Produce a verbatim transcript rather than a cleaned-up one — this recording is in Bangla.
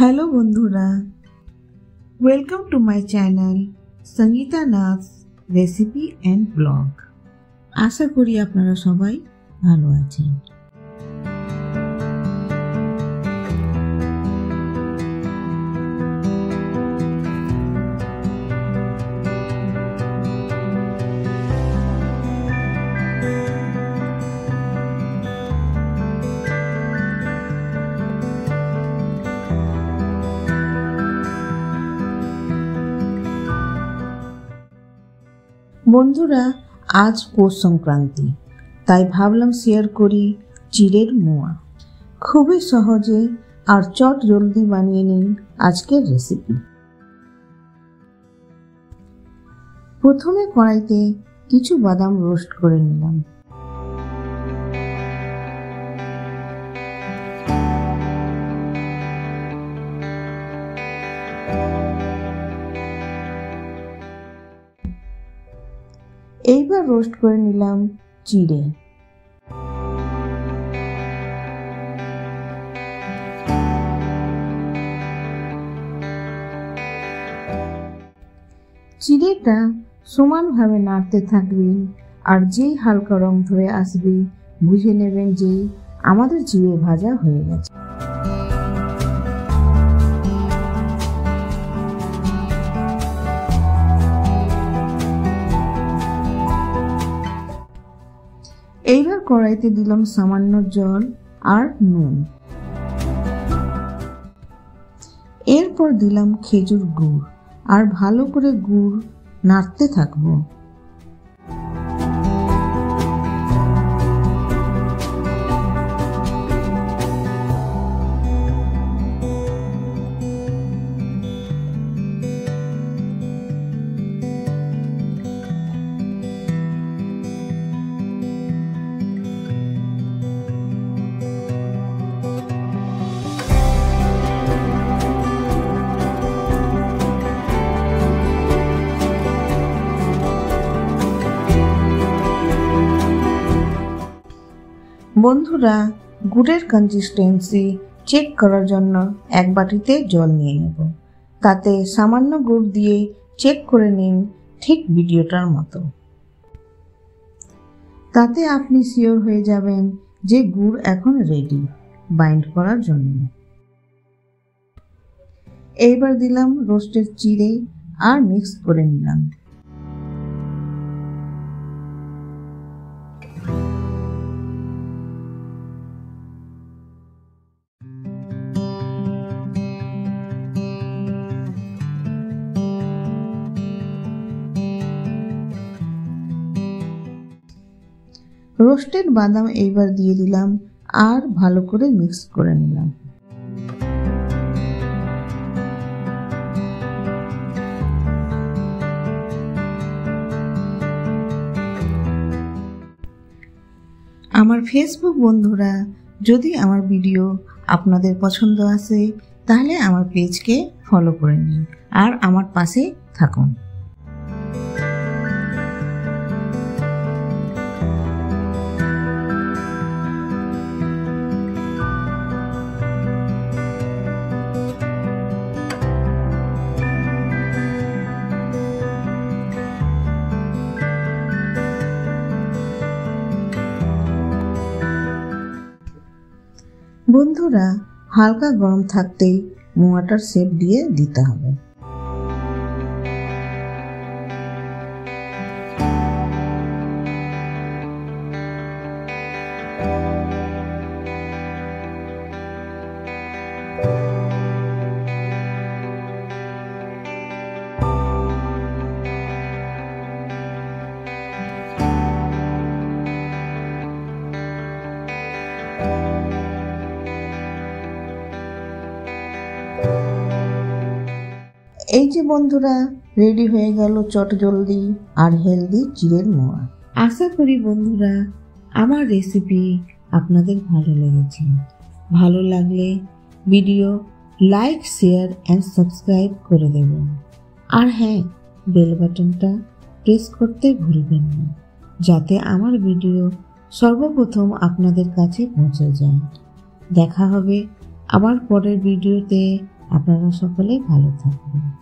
হ্যালো বন্ধুরা, welcome to my channel Sangeeta Nath recipe and blog. আশা করি আপনারা সবাই ভালো আছেন। বন্ধুরা, আজ পৌষ সংক্রান্তি, তাই ভাবলাম শেয়ার করি চিড়ের মোয়া। খুবই সহজে আর চট জলদি বানিয়ে নিন আজকের রেসিপি। প্রথমে কড়াইতে কিছু বাদাম রোস্ট করে নিলাম। এইবার রোস্ট করে নিলাম চিড়ে। চিড়েটা সমানভাবে নাড়তে থাকবেন, আর যেই হালকা রং ধরে আসবে বুঝে নেবেন যে আমাদের চিড়ে ভাজা হয়ে গেছে। এইবার কড়াইতে দিলাম সামান্য জল আর নুন। এরপর দিলাম খেজুর গুড় আর ভালো করে গুড় নাড়তে থাকবো। বন্ধুরা, গুড়ের কনসিস্টেন্সি চেক করার জন্য এক বাটিতে জল নিয়ে নেব। তাতে সামান্য গুড় দিয়ে চেক করে নিন, ঠিক ভিডিওটার মতো। তাতে আপনি শিওর হয়ে যাবেন যে গুড় এখন রেডি বাইন্ড করার জন্য। এইবার দিলাম রোস্টেড চিড়ে আর মিক্স করে নিলাম। রোস্টেড বাদাম এইবার দিয়ে দিলাম আর ভালো করে মিক্স করে নিলাম। আমার ফেসবুক বন্ধুরা, যদি আমার ভিডিও আপনাদের পছন্দ আসে তাহলে আমার পেজকে ফলো করে নিন আর আমার পাশে থাকুন। বন্ধুরা, হালকা গরম থাকতেই মোয়াটার শেপ দিয়ে দিতে হবে। এই যে বন্ধুরা, রেডি হয়ে গেল চট জলদি আর হেলদি চিড়ের মোয়া। আশা করি বন্ধুরা আমার রেসিপি আপনাদের ভালো লেগেছে। ভালো লাগলে video like, share and subscribe করে দেবেন। আর হ্যাঁ, বেল বাটনটা প্রেস করতে ভুলবেন না, যাতে আমার ভিডিও সর্বপ্রথম আপনাদের কাছে পৌঁছে যায়। দেখা হবে আবার পরের ভিডিওতে আপনারা সকলেই ভালো থাকবেন।